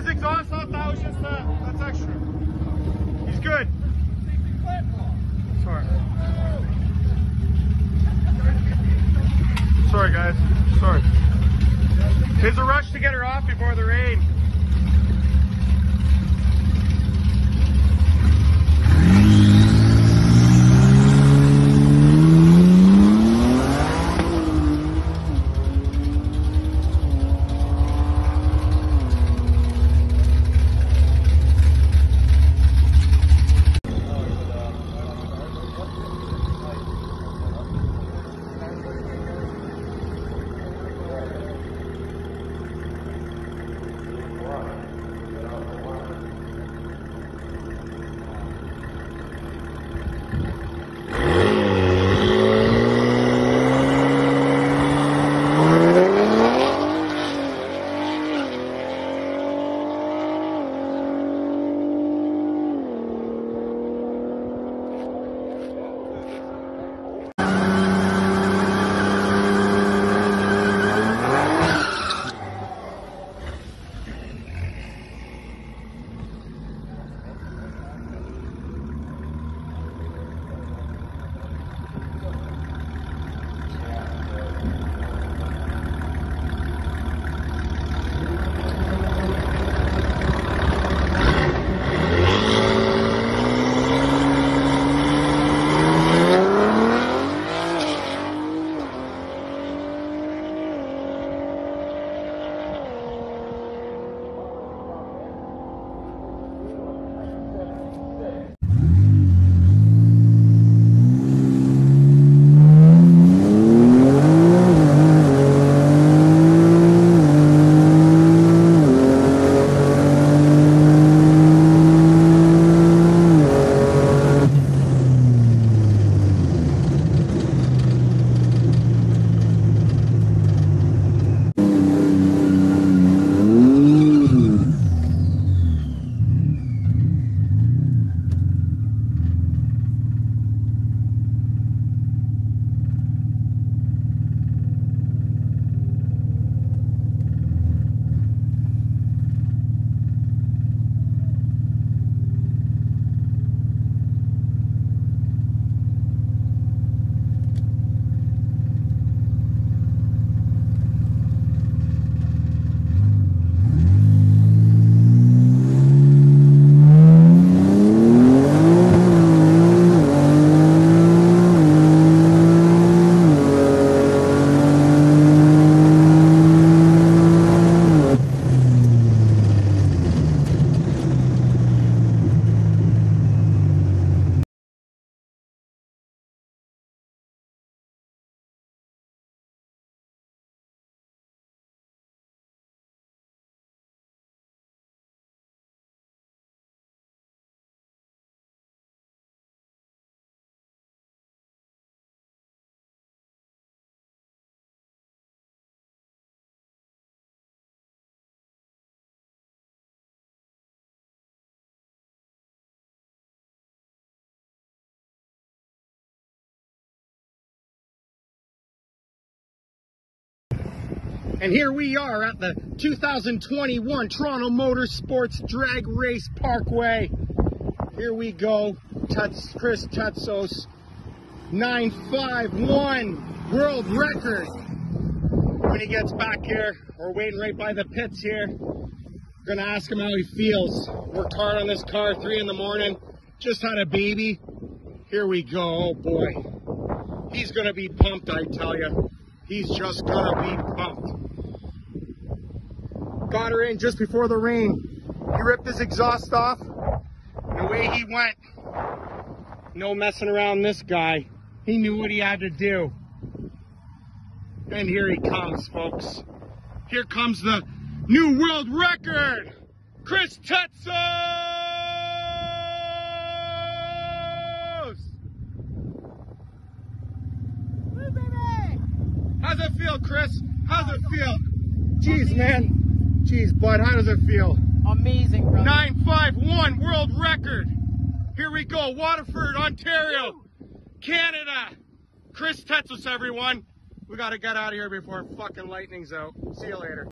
his exhaust off. That was just, that's extra. He's good. Sorry. Sorry, guys. Sorry. There's a rush to get her off before the rain. And here we are at the 2021 Toronto Motorsports Drag Race Parkway. Here we go. Chris Tetsos, 951 world record. When he gets back here, we're waiting right by the pits here. We're gonna ask him how he feels. Worked hard on this car, 3 in the morning. Just had a baby. Here we go. Oh boy. He's gonna be pumped, I tell you. He's just gonna be pumped. Got her in just before the rain. He ripped his exhaust off, and away he went. No messing around this guy. He knew what he had to do. And here he comes, folks. Here comes the new world record, Chris Tetsos! Woo, baby! How's it feel, Chris? How's it feel? Jeez, man. Jeez, bud, how does it feel? Amazing, brother. 951 world record. Here we go, Waterford, Ontario, Canada. Chris Tetsos, everyone. We gotta get out of here before fucking lightning's out. See you later.